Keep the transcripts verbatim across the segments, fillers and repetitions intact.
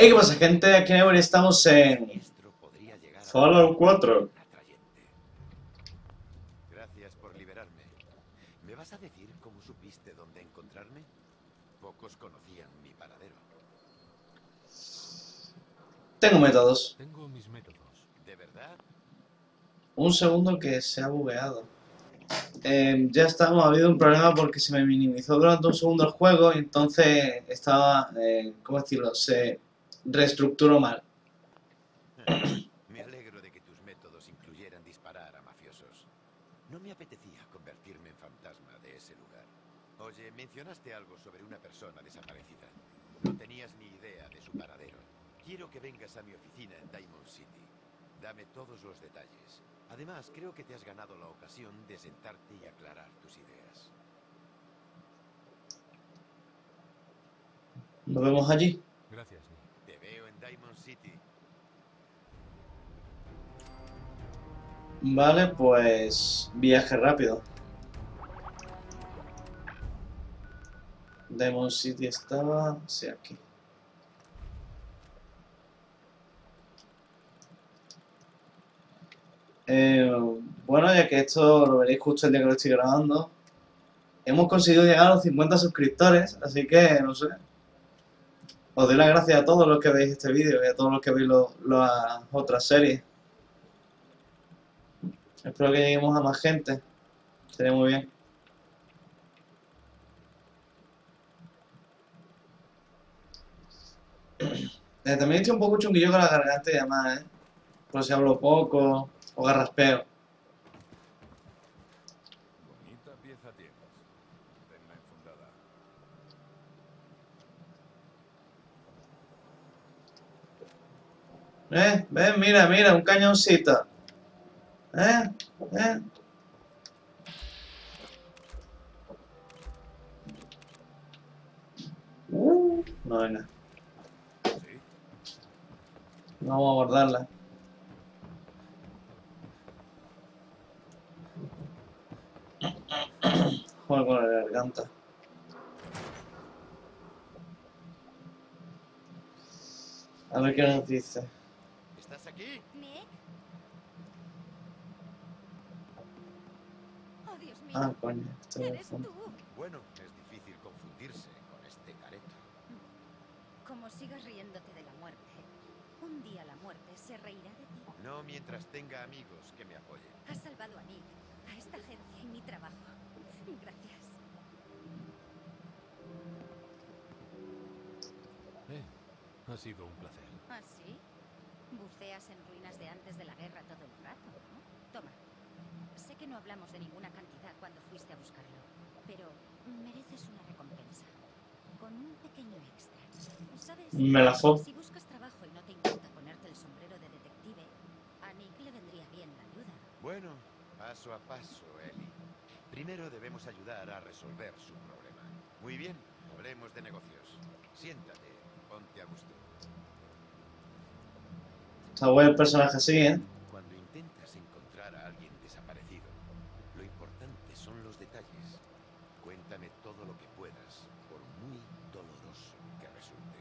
Hey, ¿qué pasa, gente? Aquí en Ever estamos en Fallout cuatro. Gracias por liberarme. ¿Me vas a decir cómo supiste dónde encontrarme? Pocos conocían mi paradero. Tengo métodos. Tengo mis métodos. ¿De verdad? Un segundo que se ha bugueado. Eh, ya estamos, ha habido un problema porque se me minimizó durante un segundo el juego y entonces estaba, eh, ¿cómo decirlo? Se reestructuró mal. Me alegro de que tus métodos incluyeran disparar a mafiosos. No me apetecía convertirme en fantasma de ese lugar. Oye, mencionaste algo sobre una persona desaparecida. No tenías ni idea de su paradero. Quiero que vengas a mi oficina en Diamond City. Dame todos los detalles. Además, creo que te has ganado la ocasión de sentarte y aclarar tus ideas. Nos vemos allí. Gracias, Nick. Te veo en Diamond City. Vale, pues viaje rápido. Diamond City estaba... sí, aquí. Eh, bueno, ya que esto lo veréis justo el día que lo estoy grabando, hemos conseguido llegar a los cincuenta suscriptores, así que, no sé, os doy las gracias a todos los que veis este vídeo y a todos los que veis lo- las otras series. Espero que lleguemos a más gente, sería muy bien. Eh, también estoy un poco chunguillo con la garganta y demás, ¿eh? Por si hablo poco o garraspeo. Bonita pieza tienes. Tenla enfundada. ¿Eh? ¿Ves? Mira, mira, un cañoncito. ¿Eh? ¿Eh? Uh, no, venga, ¿Sí? no vamos a guardarla. Joder con la garganta. A ver qué nos dice. ¿Estás aquí? ¿Nick? Oh, Dios mío. Ah, coño, esto es Eres fondo. tú. Bueno, es difícil confundirse con este careto. Como sigas riéndote de la muerte, un día la muerte se reirá de ti. No mientras tenga amigos que me apoyen. Has salvado a Nick, a esta agencia y mi trabajo. Gracias. Eh, ha sido un placer. ¿Ah, sí? Buceas en ruinas de antes de la guerra todo el rato, ¿no? Toma. Sé que no hablamos de ninguna cantidad cuando fuiste a buscarlo, pero mereces una recompensa. Con un pequeño extra. ¿Sabes? Me la fo. Si buscas trabajo y no te importa ponerte el sombrero de detective, a Nick le vendría bien la ayuda. Bueno, paso a paso, Ellie. Primero debemos ayudar a resolver su problema. Muy bien, hablemos de negocios. Siéntate, ponte a gusto. Está bueno el personaje así, ¿eh? Cuando intentas encontrar a alguien desaparecido, lo importante son los detalles. Cuéntame todo lo que puedas, por muy doloroso que resulte.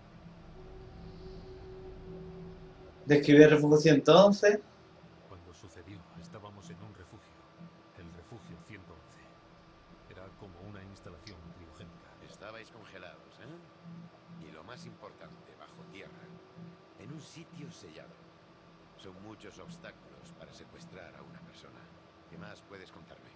Describí el refugio ciento once. Cuando sucedió, estábamos en un refugio. El refugio ciento once. Era como una instalación criogénica. Estabais congelados, ¿eh? Y lo más importante, bajo tierra. En un sitio sellado. Son muchos obstáculos para secuestrar a una persona. ¿Qué más puedes contarme?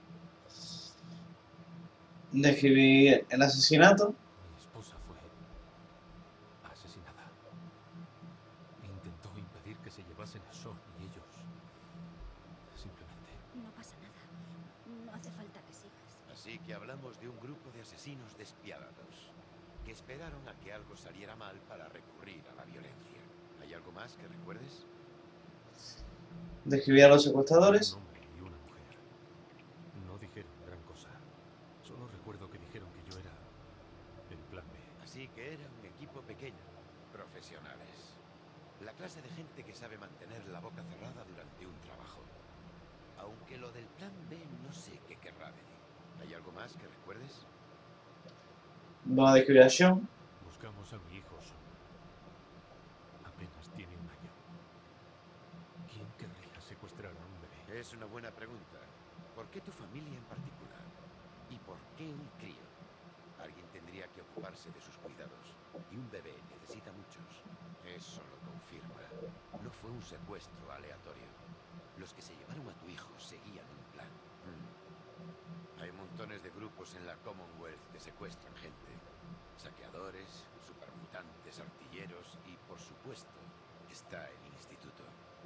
Describí el asesinato. Mi esposa fue asesinada. Intentó impedir que se llevasen a Shaw y ellos simplemente... No pasa nada. No hace falta que sigas. Así que hablamos de un grupo de asesinos despiadados que esperaron a que algo saliera mal para recurrir a la violencia. ¿Hay algo más que recuerdes? Describí a los Un secuestradores. hombre y una mujer. No dijeron gran cosa. Solo recuerdo que dijeron que yo era el plan B. Así que era un equipo pequeño, profesionales. La clase de gente que sabe mantener la boca cerrada durante un trabajo. Aunque lo del plan B no sé qué querrá decir. ¿Hay algo más que recuerdes? Vamos a describir a Sean. Buscamos a mi hijo Shaw. querría secuestrar a un bebé? Es una buena pregunta. ¿Por qué tu familia en particular? ¿Y por qué un crío? Alguien tendría que ocuparse de sus cuidados. Y un bebé necesita muchos. Eso lo confirma. No fue un secuestro aleatorio. Los que se llevaron a tu hijo seguían un plan. Hmm. Hay montones de grupos en la Commonwealth que secuestran gente. Saqueadores, supermutantes, artilleros y, por supuesto, está el instituto.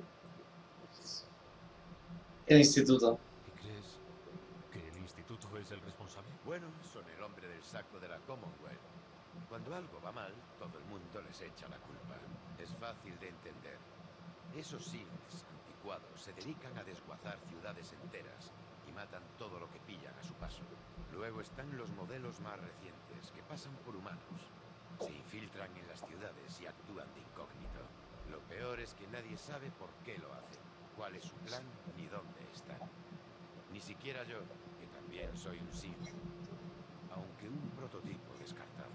El instituto. ¿Y crees que el instituto es el responsable? Bueno, son el hombre del saco de la Commonwealth. Cuando algo va mal, todo el mundo les echa la culpa. Es fácil de entender. Esos Sims anticuados se dedican a desguazar ciudades enteras y matan todo lo que pillan a su paso. Luego están los modelos más recientes, que pasan por humanos. Se infiltran en las ciudades y actúan de incógnito. Lo peor es que nadie sabe por qué lo hacen, cuál es su plan ni dónde están. Ni siquiera yo, que también soy un Sim, aunque un prototipo descartado.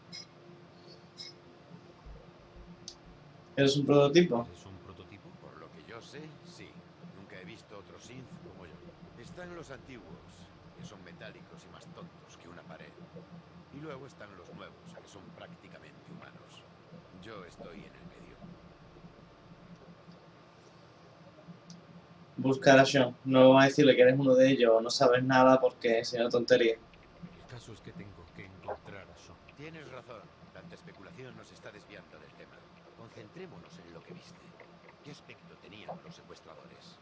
¿Eres un prototipo? ¿Eres un prototipo? Por lo que yo sé, sí. Nunca he visto otro Synth como yo. Están los antiguos, que son metálicos y más tontos que una pared. Y luego están los nuevos, que son prácticamente humanos. Yo estoy en el medio. Buscar a Sean. No va a decirle que eres uno de ellos o no sabes nada porque es una tontería. El caso es que tengo que encontrar a Sean. Tienes razón. Tanta especulación nos está desviando del tema. Concentrémonos en lo que viste. ¿Qué aspecto tenían los secuestradores?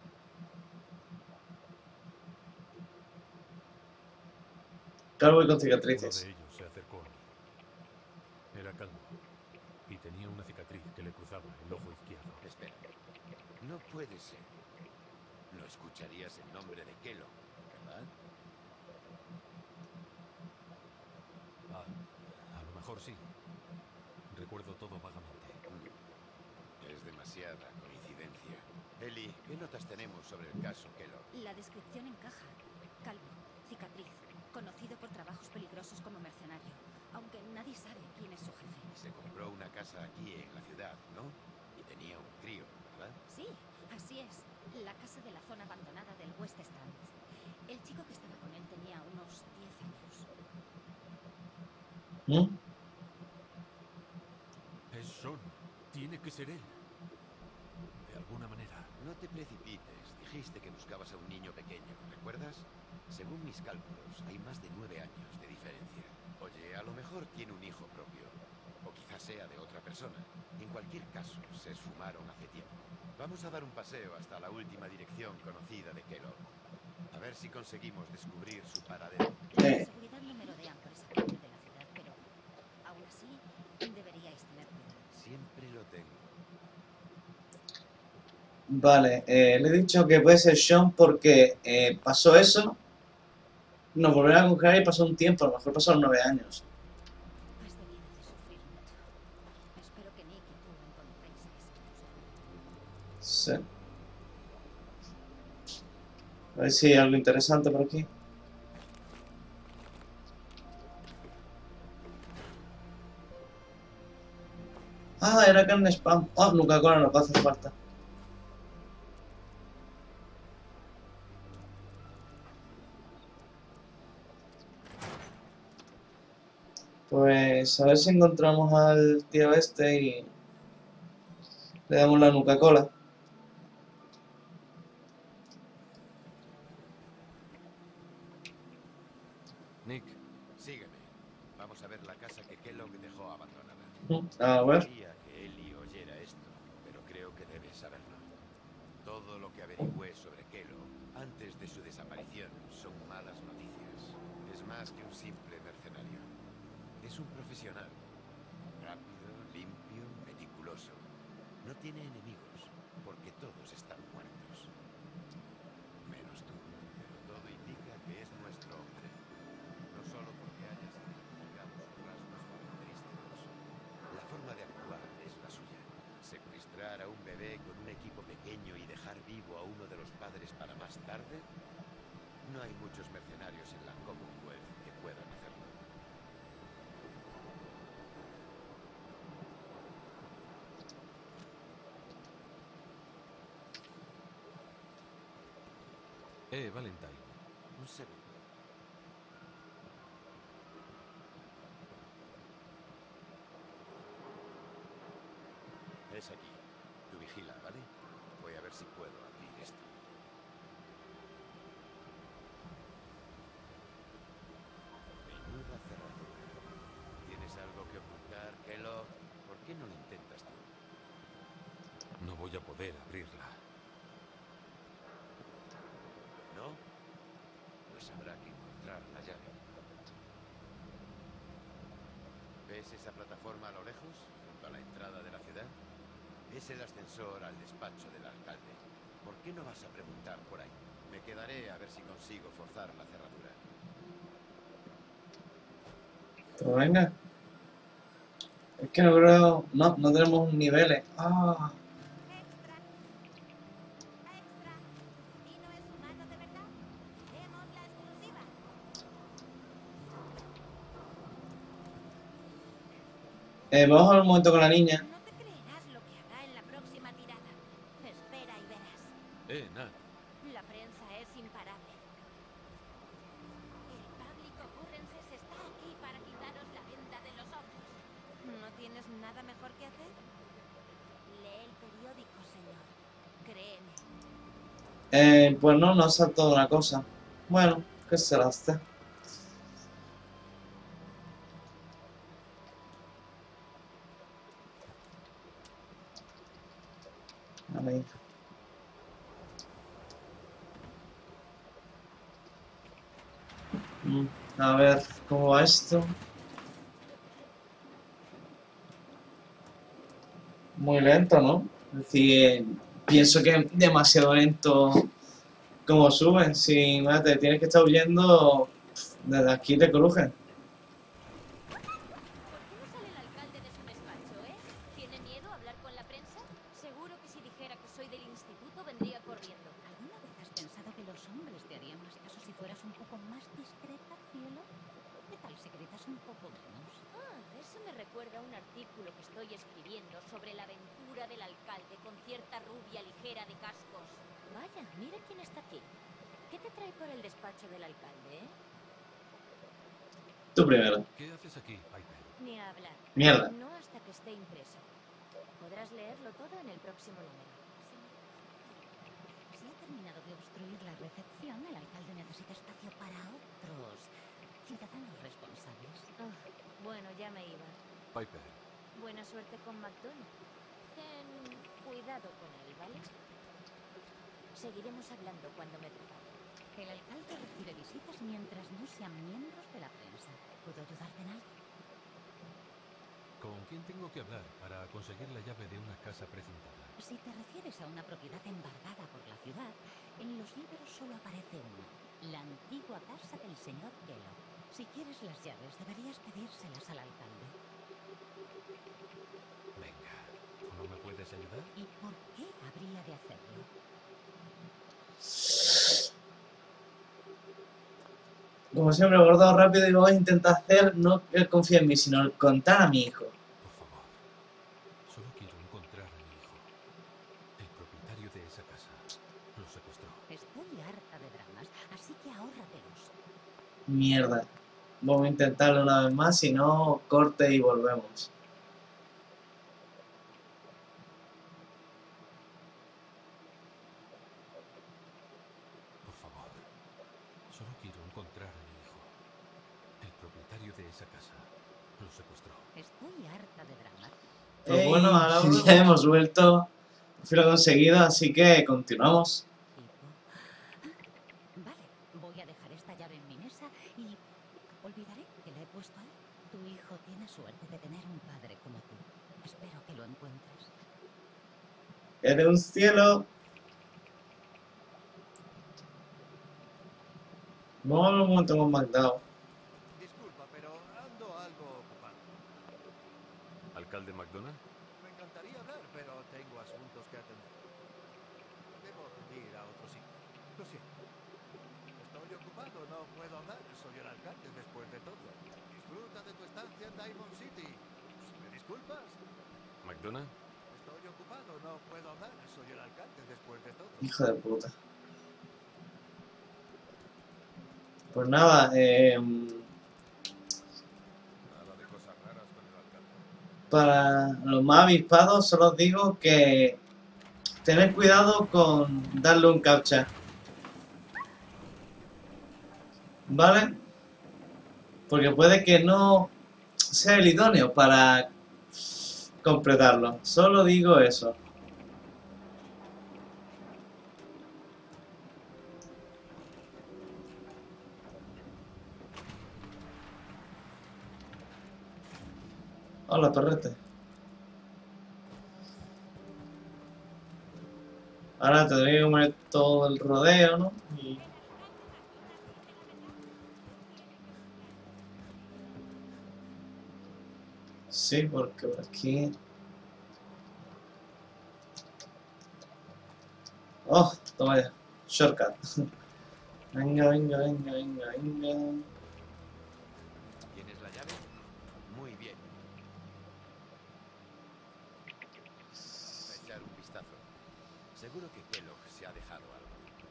Calvo y con Uno cicatrices. de ellos se acercó a mí. Era calvo y tenía una cicatriz que le cruzaba el ojo izquierdo. Espera. No puede ser. No escucharías el nombre de Kellogg, ¿verdad? Ah, a lo mejor sí. Recuerdo todo vagamente. Mm. Es demasiada coincidencia. Ellie, ¿qué notas tenemos sobre el caso Kellogg? La descripción encaja. Calvo, cicatriz, conocido por trabajos peligrosos como mercenario, aunque nadie sabe quién es su jefe. Se compró una casa aquí en la ciudad, ¿no? Y tenía un crío, ¿verdad? Sí, así es. La casa de la zona abandonada del West Stand. El chico que estaba con él tenía unos diez años. ¿Mm? Es Sean. Tiene que ser él. De alguna manera. No te precipites. Dijiste que buscabas a un niño pequeño, ¿recuerdas? Según mis cálculos, hay más de nueve años de diferencia. Oye, a lo mejor tiene un hijo propio. O quizás sea de otra persona. En cualquier caso, se esfumaron hace tiempo. Vamos a dar un paseo hasta la última dirección conocida de Kellogg. A ver si conseguimos descubrir su paradero. Los de Eh. seguridad no merodean por esa parte de la ciudad, pero aún así deberíais tener cuidado. Siempre lo tengo. Vale, eh, le he dicho que puede ser Sean porque eh, pasó eso, nos volvieron a congelar y pasó un tiempo, a lo mejor pasaron nueve años. Has debido de sufrir mucho. Espero que Nick y tú encontréis a ese monstruo. Sí. A ver si hay algo interesante por aquí. Ah, era carne spam. Ah, Nuka-Cola nos va a hacer falta. Pues a ver si encontramos al tío este y le damos la Nuka-Cola. Nick, Sígueme. Vamos a ver la casa que Kellogg dejó abandonada. A ver. Quería que Ellie oyera esto, pero creo que debes saberlo. Todo lo que averigüé sobre Kellogg antes de su desaparición son malas noticias. Es más que un simple mercenario. Es un profesional. Rápido, limpio, meticuloso. No tiene enemigos, porque todos están muertos. Menos tú, pero todo indica que es nuestro hombre. No solo porque hayas identificado sus rasgos característicos. La forma de actuar es la suya. ¿Secuestrar a un bebé con un equipo pequeño y dejar vivo a uno de los padres para más tarde? No hay muchos mercenarios en la Commonwealth que puedan hacerlo. Eh, Valentine. Un segundo. Es aquí. Tú vigila, ¿vale? Voy a ver si puedo abrir esto. Menuda cerradura. ¿Tienes algo que ocultar, Kellogg? ¿Por qué no lo intentas tú? No voy a poder abrirla. ¿No? Pues habrá que encontrar la llave. ¿Ves esa plataforma a lo lejos, junto a la entrada de la ciudad? Es el ascensor al despacho del alcalde. ¿Por qué no vas a preguntar por ahí? Me quedaré a ver si consigo forzar la cerradura. Pero venga. Es que no creo... No, no tenemos niveles. Ah, Extra. Extra. ¿Dino es humano de verdad? Tenemos la exclusiva. eh, vamos a hablar un momento con la niña. No te creerás lo que habrá en la próxima tirada. Espera y verás. Eh, Nat. La prensa es imparable. El público Currenses está aquí para quitaros la venda de los ojos. ¿No tienes nada mejor que hacer? Lee el periódico, señor. Créeme. Eh, pues no, nos ha saltado una cosa. Bueno, ¿qué será este? Vale. Mm, A ver, ¿cómo va esto? Muy lento, ¿no? Es decir, pienso que es demasiado lento como sube. Si mate, tienes que estar huyendo, desde aquí te crujen. ¿Por qué no sale el alcalde de su despacho, eh? ¿Tiene miedo a hablar con la prensa? Seguro que si dijera que soy del instituto vendría corriendo. ¿Alguna vez has pensado que los hombres te harían más caso si fueras un poco más discreta, cielo? ¿Qué tal si gritas un poco menos? Ah, eso me recuerda a un artículo que estoy escribiendo sobre la aventura del alcalde con cierta rubia ligera de cascos. Vaya, mira quién está aquí. ¿Qué te trae por el despacho del alcalde, eh? Tú primero. ¿Qué haces aquí, Piper? Ni a hablar. Mierda. No hasta que esté impreso. Podrás leerlo todo en el próximo número. Si ha terminado de obstruir la recepción, el alcalde necesita espacio para otros ciudadanos responsables. Ah, bueno, ya me iba. Piper. Buena suerte con McDonald. Ten cuidado con él, ¿vale? Seguiremos hablando cuando me prepare. El alcalde recibe visitas mientras no sean miembros de la prensa. ¿Puedo ayudarte en algo? ¿Con quién tengo que hablar para conseguir la llave de una casa precintada? Si te refieres a una propiedad embargada por la ciudad, en los libros solo aparece una, la antigua casa del señor Kellogg. Si quieres las llaves, deberías pedírselas al alcalde. Venga, ¿tú no me puedes ayudar? ¿Y por qué habría de hacerlo? Como siempre, he abordado rápido y vamos a intentar hacer, no que confíe en mí, sino contar a mi hijo. Por favor. Solo quiero encontrar a mi hijo. El propietario de esa casa lo secuestró. Estoy harta de dramas, así que ahórratelos. Mierda. Vamos a intentarlo una vez más, si no, corte y volvemos. Por favor. Solo quiero encontrar a mi hijo. El propietario de esa casa lo secuestró. Estoy harta de dramas. Pues Ey, bueno, ahora ya hemos vuelto. Lo he conseguido, así que continuamos. Tipo. Ah, vale, voy a dejar esta llave en mi mesa y olvidaré que la he puesto ahí. Tu hijo tiene suerte de tener un padre como tú. Espero que lo encuentres. Eres un cielo. Vamos a hablar un momento con McDowell. Disculpa, pero ando algo ocupado. ¿Alcalde McDonald? Me encantaría hablar, pero tengo asuntos que atender. Debo ir a otro sitio. Lo siento. Estoy ocupado, no puedo hablar. Soy el alcalde después de todo. Disfruta de tu estancia en Diamond City. ¿Me disculpas? ¿McDonald? Estoy ocupado, no puedo hablar. Soy el alcalde después de todo. Hijo de puta. Pues nada, eh, Nada de cosas raras con el alcalde. para los más avispados solo os digo que tened cuidado con darle un captcha, ¿vale? Porque puede que no sea el idóneo para completarlo. Solo digo eso. Hola, perrete. Ahora tendré que comer todo el rodeo, ¿no? Y... sí, porque por aquí... oh, toma ya. Shortcut. Venga, venga, venga, venga, venga. ¿Tienes la llave? Muy bien. A echar un vistazo. Seguro que Kellogg se ha dejado algo.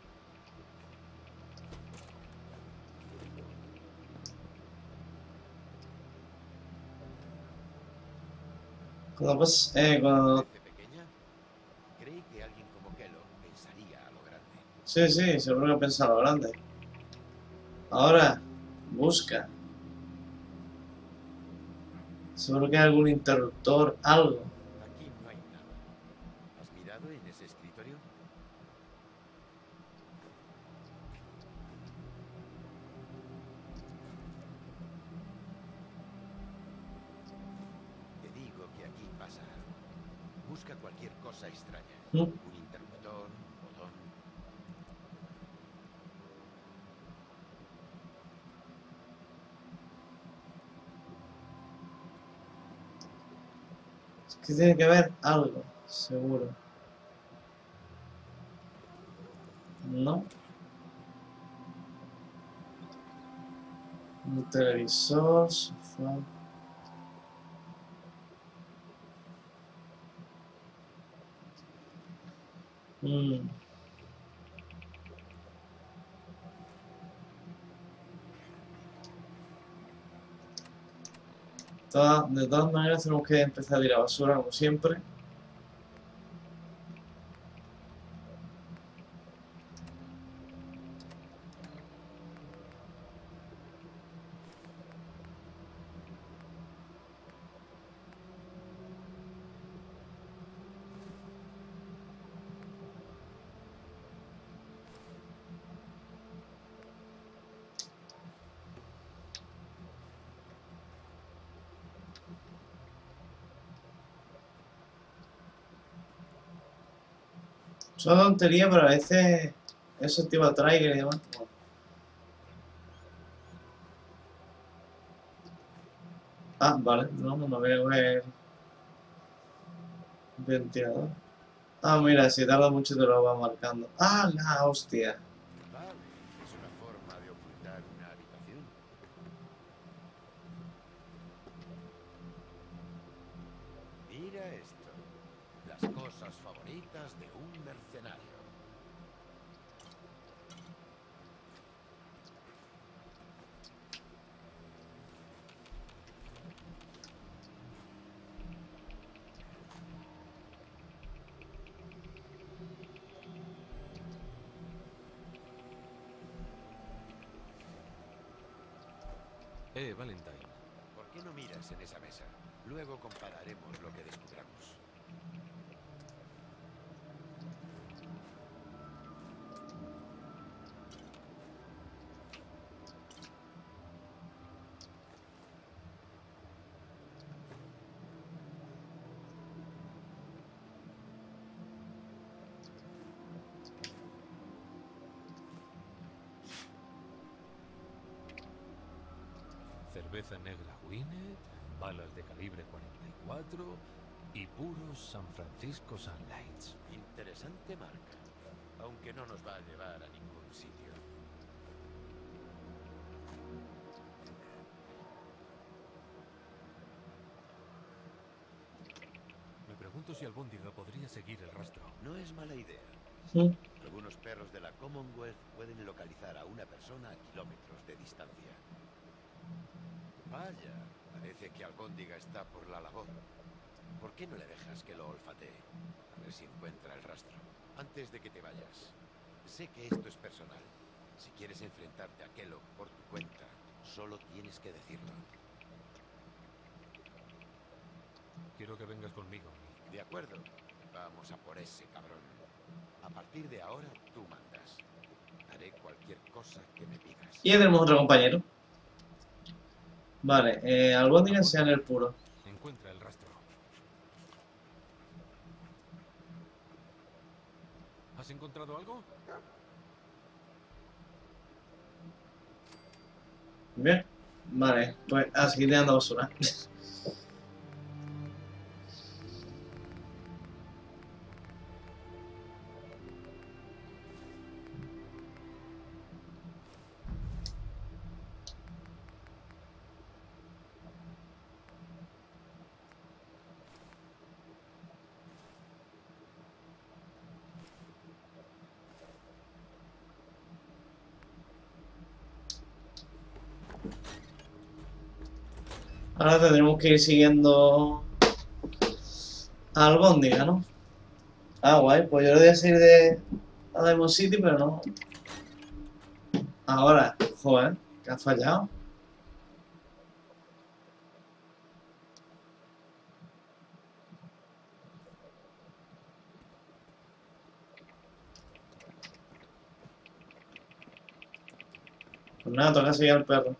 Cuando pues, eh, cuando... ¿Parece pequeña? Creí que alguien como Kellogg pensaría a lo grande. sí, sí, seguro que piensa lo grande. Ahora, busca. Seguro que hay algún interruptor, algo. Aquí no hay nada. ¿Has mirado en ese escritorio? Te digo que aquí pasa algo. Busca cualquier cosa extraña. ¿Mm? Un interruptor, un botón. Es que tiene que haber algo, seguro. ¿No? Un televisor, sofá... Mm. Toda- de todas maneras tenemos que empezar a tirar basura como siempre. Es una tontería, pero a veces eso tipo de trigger y demás. Bueno. Ah, vale, no, no veo el ventilador. Ah, mira, si tarda mucho te lo va marcando. Ah, la hostia. Vale, es una forma de ocultar una habitación. Mira esto. Las cosas favoritas de un mercenario. Eh, Valentine. ¿Por qué no miras en esa mesa? Luego compararemos lo que descubramos. Cerveza negra Winnet, balas de calibre cuarenta y cuatro y puros San Francisco Sunlights. Interesante marca, aunque no nos va a llevar a ningún sitio. Me pregunto si Albóndiga podría seguir el rastro. No es mala idea. Mm. Algunos perros de la Commonwealth pueden localizar a una persona a kilómetros de distancia. Vaya, parece que Albóndiga está por la labor. ¿Por qué no le dejas que lo olfatee? A ver si encuentra el rastro. Antes de que te vayas, sé que esto es personal. Si quieres enfrentarte a Kellogg por tu cuenta, solo tienes que decirlo. Quiero que vengas conmigo, Nick. De acuerdo. Vamos a por ese cabrón. A partir de ahora, tú mandas. Haré cualquier cosa que me pidas. Y ya tenemos otro compañero. Vale, eh, Albóndiga sea en el puro. Encuentra el rastro. ¿Has encontrado algo? Bien. Vale, pues a seguir tirando basura. Ahora tendremos que ir siguiendo a Albóndiga, ¿no? Ah, guay, pues yo le voy a seguir de a Diamond City, pero no. Ahora, joder, que ha fallado. Pues nada, toca seguir al perro.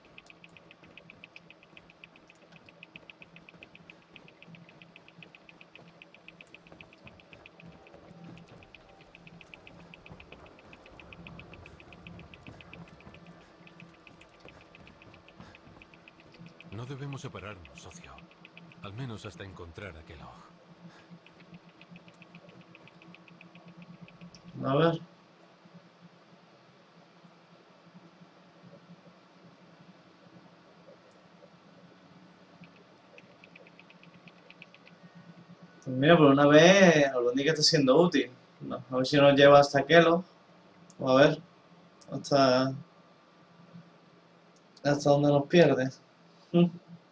No debemos separarnos, socio. Al menos hasta encontrar a Kellogg. A ver. Pues mira, por una vez Albóndiga está siendo útil. No, a ver si nos lleva hasta Kellogg. O a ver. Hasta... Hasta dónde nos pierde. Mm.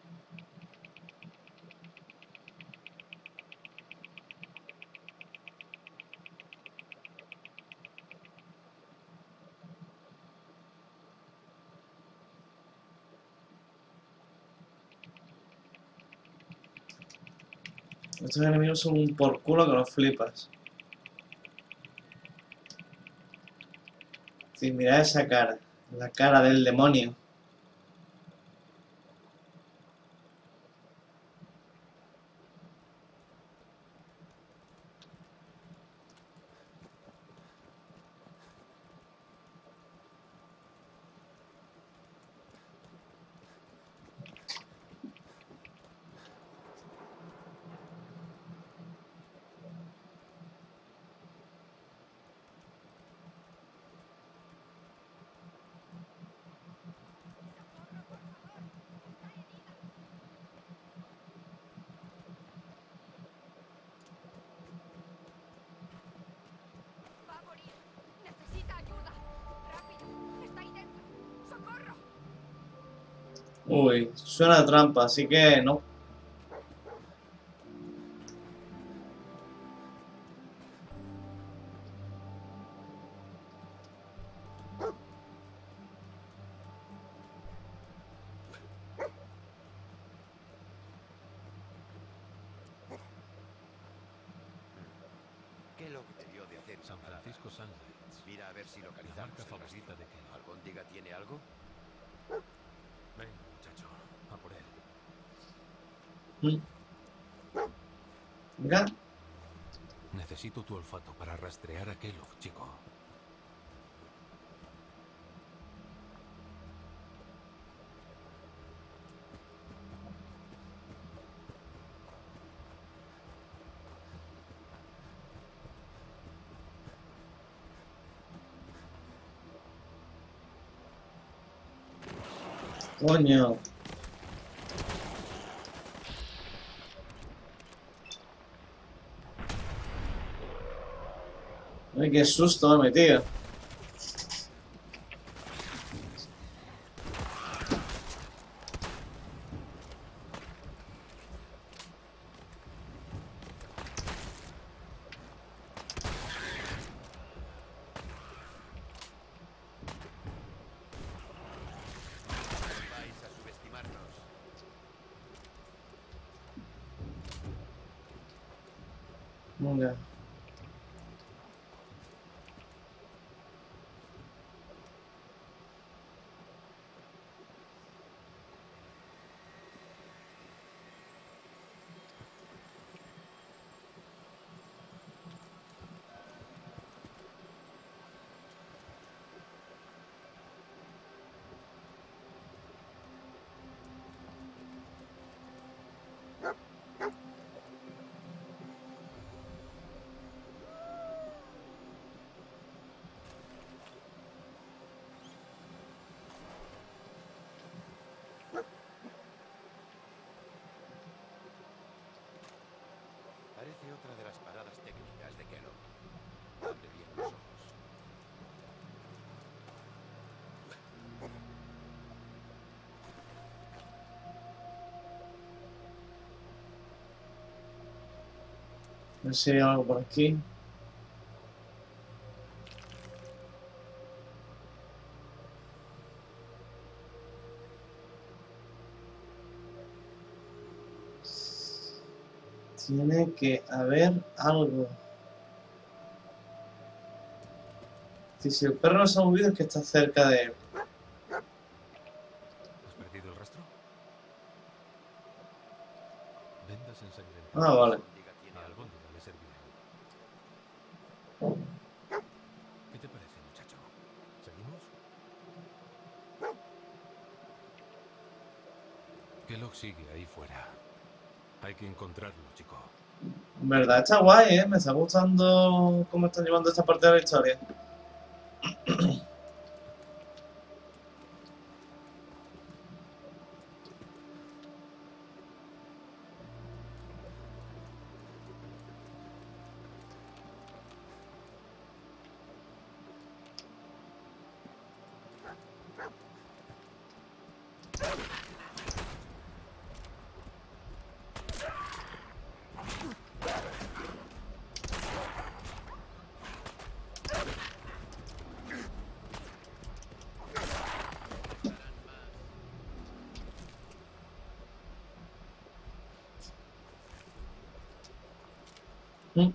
Estos enemigos son un por culo que los flipas. Sí, mira esa cara. La cara del demonio. Va a morir. Necesita ayuda. Rápido. Está ahí dentro. ¡Socorro! Uy, suena a trampa, así que no. Kellogg debió de hacer San una parada. Francisco Sunlights. Mira a ver si La localizamos marca el favorita rastro. de Kellogg. ¿Albóndiga tiene algo? Venga, muchacho. A por él. Mm. Venga. Necesito tu olfato para rastrear a Kellogg, chico. Coño. Ay, qué susto me tío. Vais a subestimarnos. Venga. Parece otra de las paradas técnicas de Kellogg. Abre bien los ojos. A ver si hay algo por aquí. Tiene que haber algo. Si el perro no se ha movido es que está cerca de él. ¿Has perdido el rastro? Vendas ensangrentadas. Ah, vale. Diga, tiene A algo. albóndiga le servirán. ¿Qué te parece, muchacho? ¿Seguimos? Kellogg sigue ahí fuera. Hay que encontrarlo, chico. En verdad está guay, ¿eh? Me está gustando cómo están llevando esta parte de la historia. ¿Mm?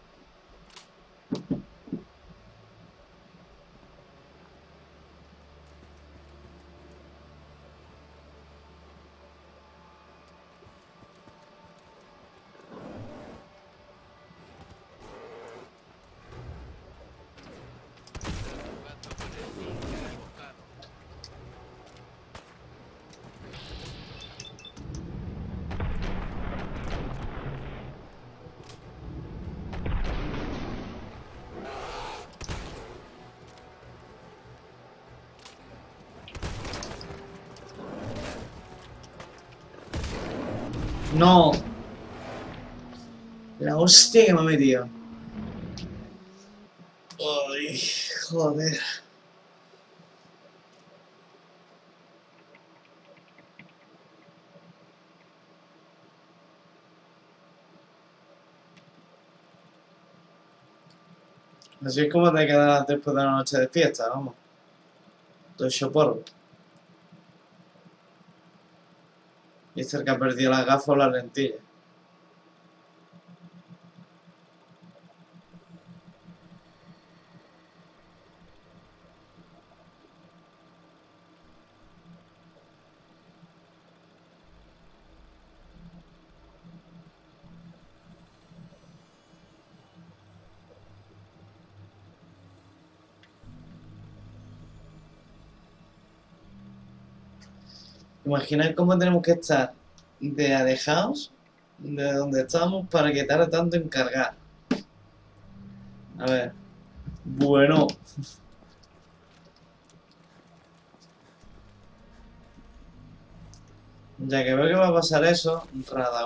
No. La hostia que me ha metido. Ay, joder. Así es como te quedas después de una noche de fiesta, vamos. Todo hecho polvo. Y este es el que ha perdido las gafas o las lentillas. Imaginad cómo tenemos que estar de alejados de donde estamos para que tarde tanto en cargar. A ver. Bueno. Ya que veo que va a pasar eso,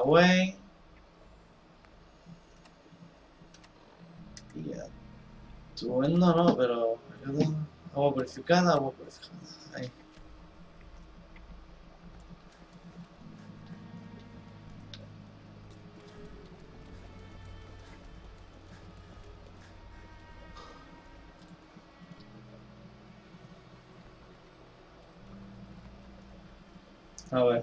Radaway. Y a Estupendo no, pero ayuda. Agua purificada, agua purificada. Ahí. A ver.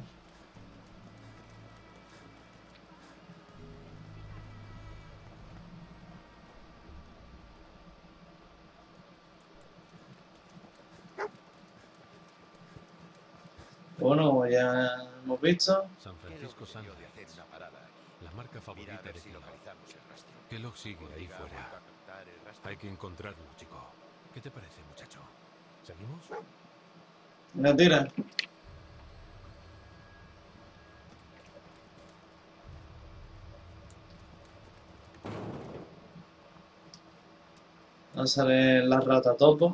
Bueno, como ya hemos visto, San Francisco Creo Sánchez, de hacer una parada aquí. la marca Mira favorita a ver de si Kellogg. localizamos el rastro. Kellogg sigue ahí Bodega ha fuera. vuelto a captar el rastro. Hay que encontrarlo, chico. ¿Qué te parece, muchacho? ¿Seguimos? la tira. Va a salir la rata topo.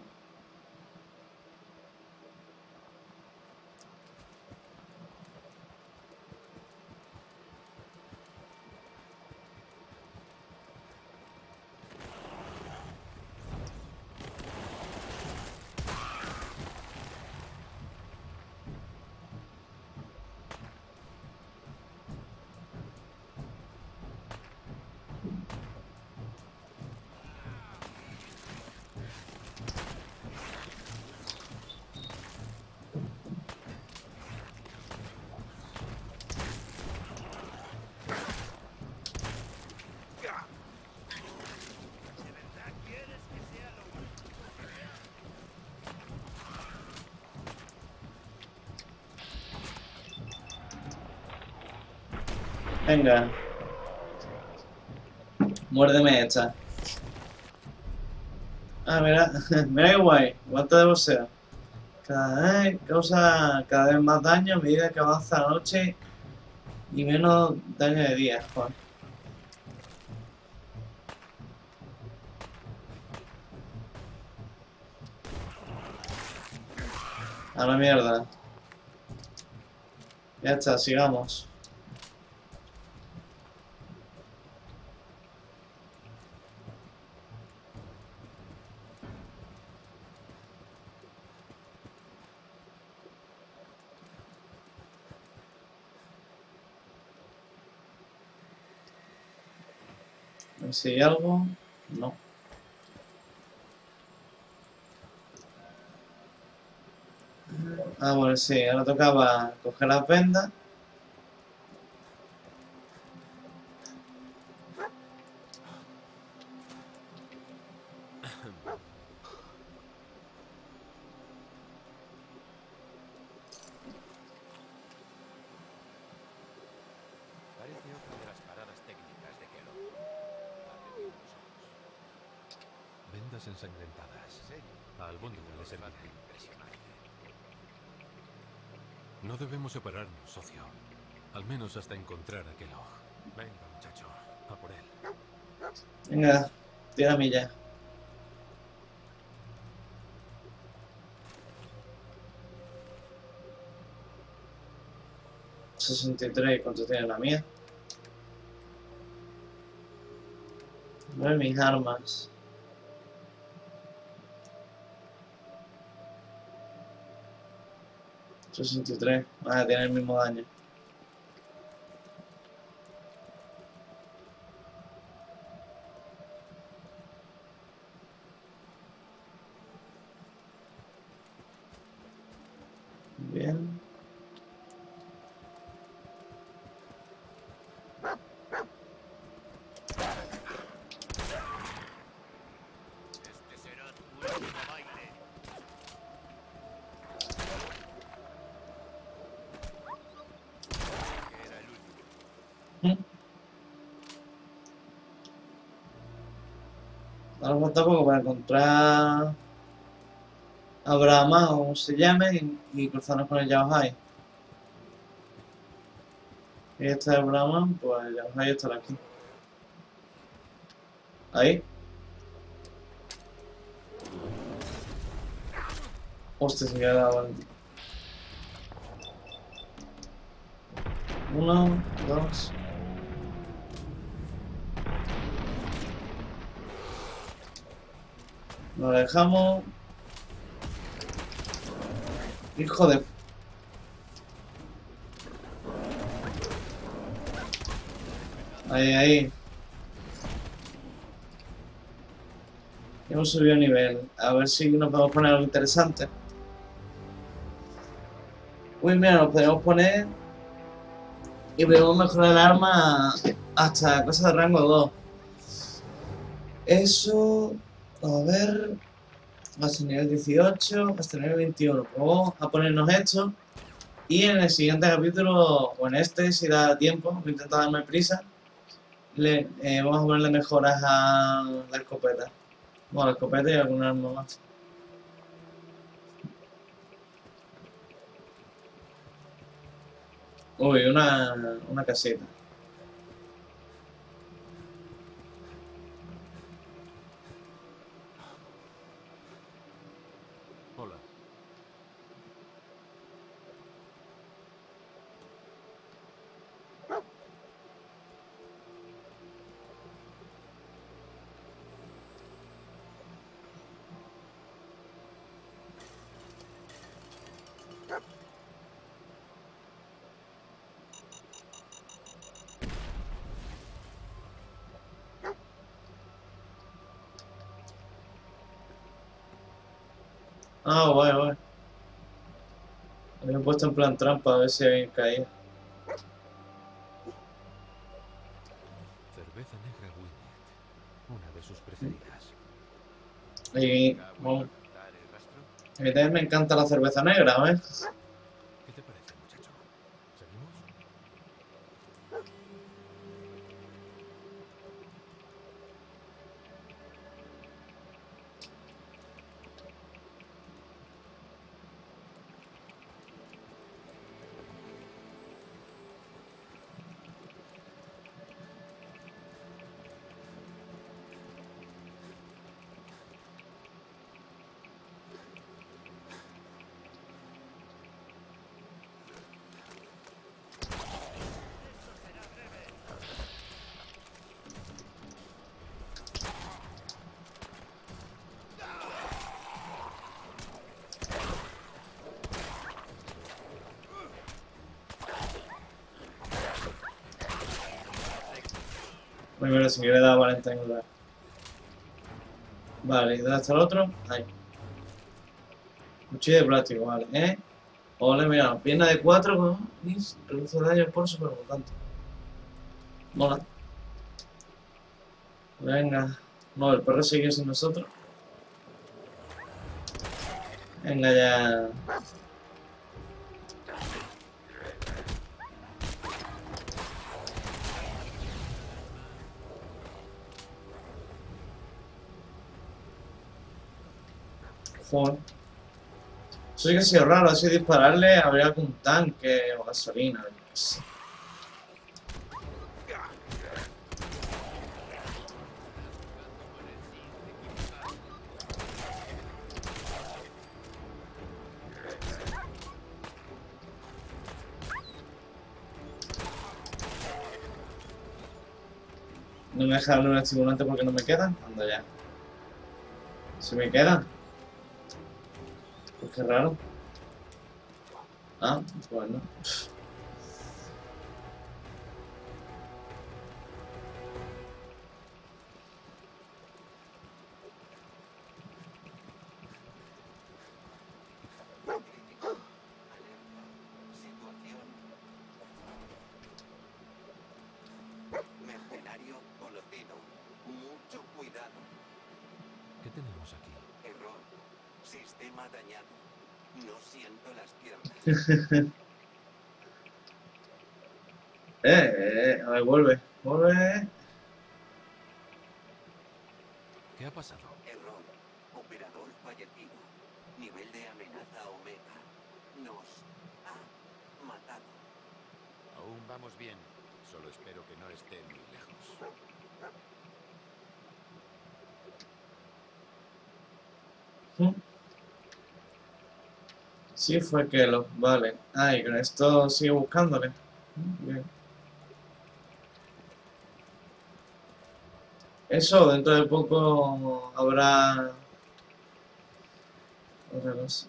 Venga. Muérdeme esta. Ah, mira, mira qué guay. Guante de boxeo. Cada vez causa cada vez más daño a medida que avanza la noche y menos daño de día. Joder. A la mierda. Ya está, sigamos. A ver si hay algo. No. Ah, bueno, sí, ahora tocaba coger las vendas. Parece otra de las paradas técnicas de Kellogg. Abre bien los ojos. Vendas ensangrentadas. Sí. A albóndiga le Bastante servirá. impresionante. No debemos separarnos, socio. Al menos hasta encontrar a Kellogg. Venga, muchacho. A por él. Venga, tira milla. sesenta y tres, ¿cuánto tiene la mía? A ver mis armas. sesenta y tres, ah, tiene el mismo daño. Bien. Este será tu último baile. Que era el último. Ahora falta poco para encontrar a Brahma o como se llame y, y cruzarnos con el Yaohai. Y este es Brahma, pues el Yaohai estará aquí. Ahí. Hostia, se me ha dado el... Uno, dos. Lo dejamos. Hijo de... Ahí, ahí. Hemos subido nivel. A ver si nos podemos poner algo interesante. Uy, mira, nos podemos poner... Y podemos mejorar el arma hasta cosas de rango dos. Eso... A ver... Hasta nivel dieciocho, hasta nivel veintiuno. Pues vamos a ponernos esto. Y en el siguiente capítulo, o en este, si da tiempo, voy a intentar darme prisa. Le, eh, vamos a ponerle mejoras a la escopeta. Bueno, la escopeta y alguna arma más. Uy, una, una casita. Hola. Ah, guay, guay. Había puesto en plan trampa a ver si alguien caía. Cerveza negra Winnet. Una de sus preferidas. Y bueno, a mí también me encanta la cerveza negra, ¿ves? ¿Qué te parece, muchacho? ¿Seguimos? Primero si quiere dar Valentine otra vez. Vale, ¿y dónde está el otro? Ahí. Cuchillo de plástico, vale, ¿eh? Ole, mira, pierna de cuatro con... y reduce daño por supermutante. Mola. Venga. No, el perro sigue sin nosotros. Venga ya. Joder. Eso sí que ha sido raro, así dispararle, habría algún tanque o gasolina, yo qué sé. No me deja darle un estimulante porque no me quedan. Anda ya. ¿Se me quedan? Pues qué raro. Ah, bueno. Mercenario conocido. Mucho cuidado. ¿Qué tenemos aquí? Error. Sistema dañado. No siento las piernas. Eh, eh, a ver, vuelve. Vuelve. ¿Qué ha pasado? Error. Operador fallecido. Nivel de amenaza Omega. Nos ha matado. Aún vamos bien. Solo espero que no esté muy lejos. Sí, fue que lo... Vale. Ah, y con esto sigue buscándole. Bien. Eso, dentro de poco habrá otra cosa.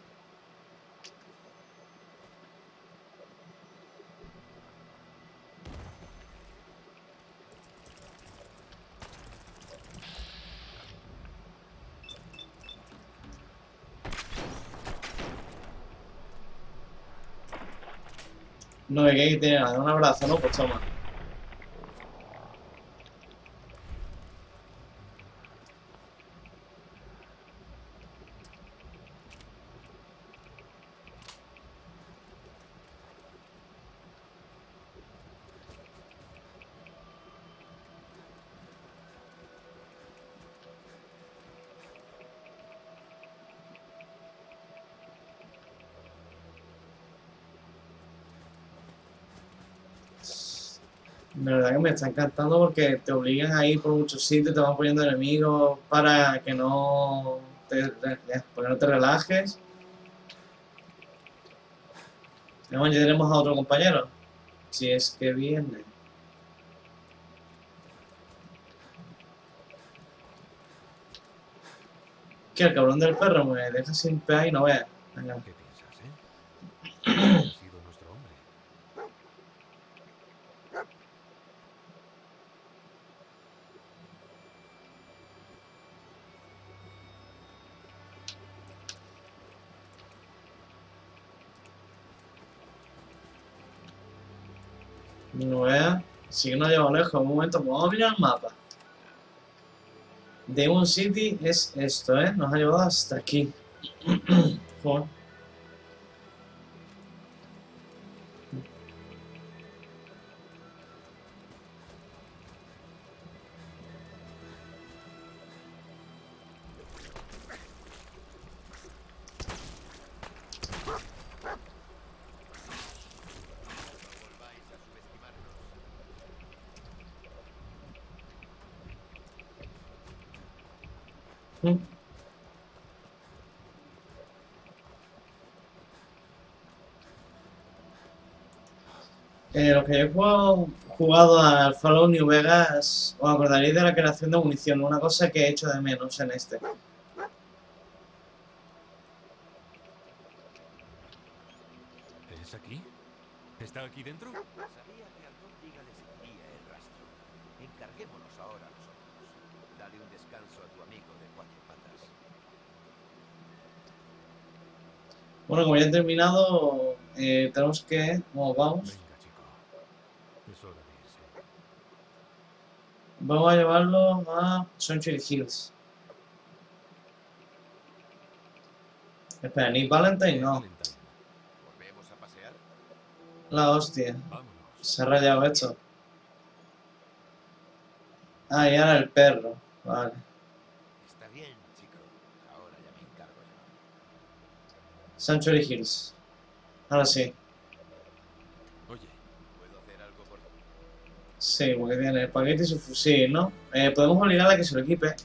No, que hay que tener nada, un abrazo, ¿no? Pues toma. De verdad que me está encantando porque te obligan a ir por muchos sitios, te van poniendo enemigos para que no te, para que no te relajes. Vamos, ya tenemos a otro compañero. Si es que viene. Que el cabrón del perro me deja sin pegar y no vea. Venga. ¿Qué piensas, eh? Ha sido nuestro hombre. No vea. Sí que nos ha llevado lejos. Un momento, pues vamos a mirar el mapa. Demon City es esto, ¿eh? Nos ha llevado hasta aquí. Joder. Mm. Eh, los que yo he jugado, jugado al Fallout New Vegas, os acordaréis de la creación de munición, una cosa que he hecho de menos en este. ¿Es aquí? ¿Está aquí dentro? Sabía que algún diga le seguiría el rastro. Encarguémonos ahora nosotros. Dale un descanso a tu amigo de cuatro patas. Bueno, como ya he terminado, eh, tenemos que... ¿Cómo vamos? Venga, chico. Es hora de irse. Vamos a llevarlo a Sunshine Hills. Espera, Nick Valentine no. Valentine. ¿Volvemos a pasear? La hostia. Vámonos. Se ha rayado esto. Ah, y ahora el perro. Vale. Está bien, chico. Ahora ya me encargo yo. Sanctuary Hills. Ahora sí. Oye, ¿Puedo hacer algo por ti? Sí, porque tiene el paquete y su fusil, ¿no? Eh, podemos obligarla a que se lo equipe.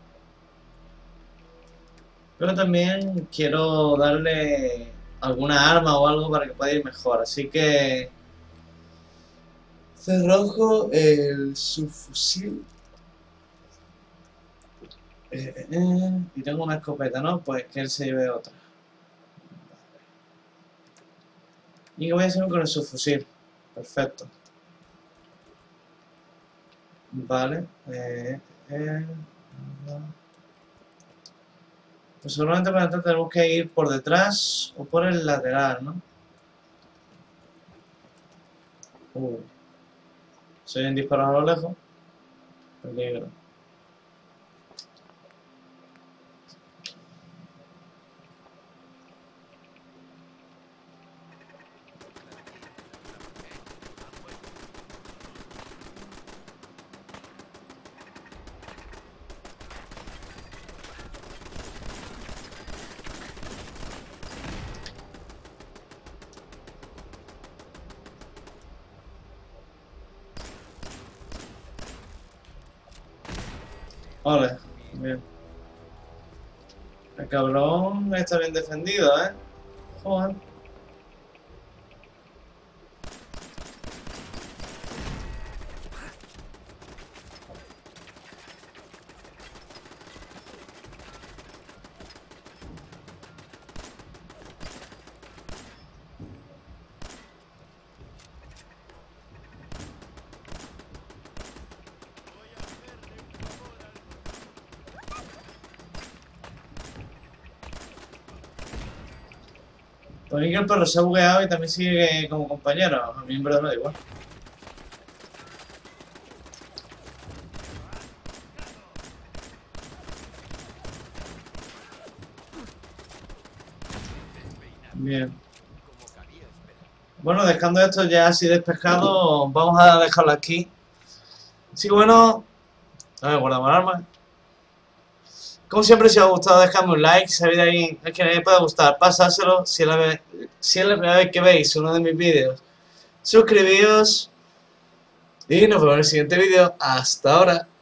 Pero también quiero darle alguna arma o algo para que pueda ir mejor. Así que... cerrojo el subfusil. Eh, eh, eh, y tengo una escopeta, ¿no? Pues que él se lleve otra. Y que voy a hacer con el subfusil. Perfecto. Vale. Eh, eh, pues seguramente para entrar tenemos que ir por detrás o por el lateral, ¿no? Uh. Se oyen disparos a lo lejos. Peligro. Vale, bien. El cabrón está bien defendido, ¿eh? Joder. Por mí que el perro se ha bugueado y también sigue como compañero. A mí en verdad me da igual. Bien. Bueno, dejando esto ya así despejado, vamos a dejarlo aquí. Así que bueno, a ver, guardamos el arma. Como siempre, si os ha gustado, dejadme un like. Si sabéis de alguien a quien le pueda gustar, pasárselo. Si es la vez, si es la primera vez que veis uno de mis vídeos, suscribíos. Y nos vemos en el siguiente vídeo. Hasta ahora.